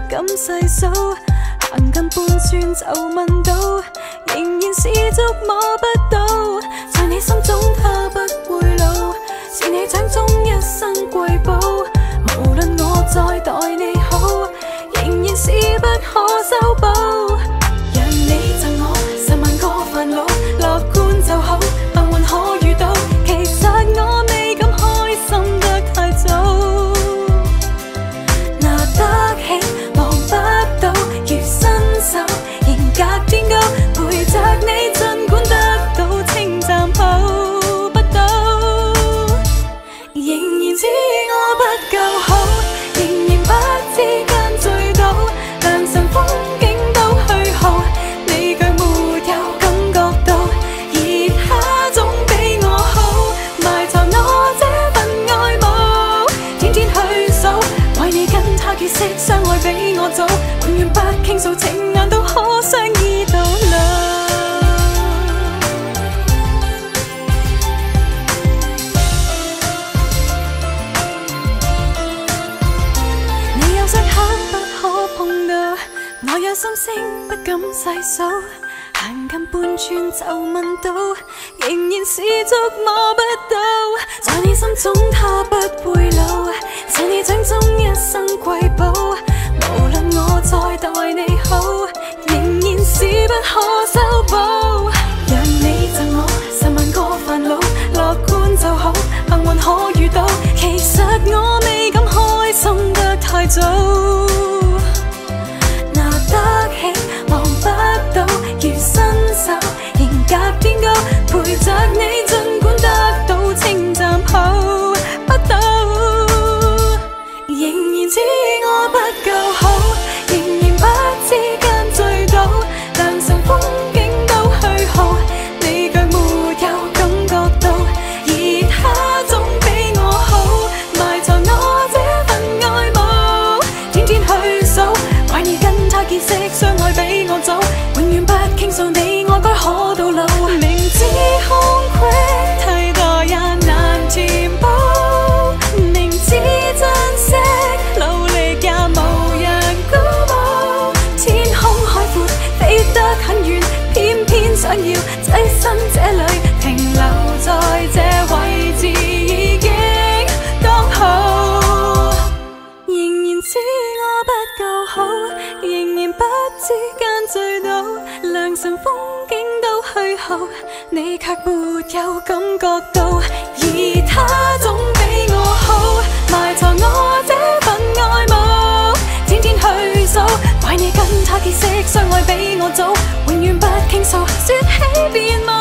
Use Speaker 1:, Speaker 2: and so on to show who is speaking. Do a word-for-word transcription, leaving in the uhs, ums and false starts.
Speaker 1: 敢细數，行近半寸就問到，仍然是捉摸不到，在你心中他不會老，是你掌中一生瑰寶。無論我再待你好，仍然是不可修補。讓你贈我十萬個煩惱，樂觀就好，幸運可遇到。其實我未敢開心得太早，拿得起望不到，如伸手仍隔天高，陪着你儘管得到稱讚抱不到，仍然知我不夠好，仍然不知間醉倒，良辰風景都虛耗，你卻沒有感覺到，而他總比我好，埋藏我這份愛慕，天天去數，為你跟他結識相愛比我早，永遠不傾訴，情眼都可相依到老。你有些刻不可碰到，我有心聲不敢細數，行近半寸就問到，仍然是捉摸不到，在你心中他不會老，是你掌中一生瑰寶。無論我再待你好，仍然是不可修補。讓你贈我十萬個煩惱，樂觀就好，幸運可遇到。其實我未敢開心得太早，拿得起望不到，如伸手仍隔天高，陪着你儘管得到稱讚抱不到，仍然知我不夠好，仍然不知間醉倒，良辰風景都虛耗，你卻沒有感覺到，而他總比我好，埋藏我這份愛慕，天天去數，怪你跟他結識相愛比我早，永遠不傾訴你我該可到老，明知空隙太多也難填補，明知珍惜努力也無人鼓舞，天空海闊飛得很遠，偏偏想要棲身這裡，停留在這位置已經剛好，仍然知我不夠好，仍然不知間醉倒，良辰風景都虛耗，你卻沒有感覺到，而他總比我好，埋藏我這份愛慕，天天去數，怪你跟他結識相愛比我早，永遠不傾訴，説起便忘。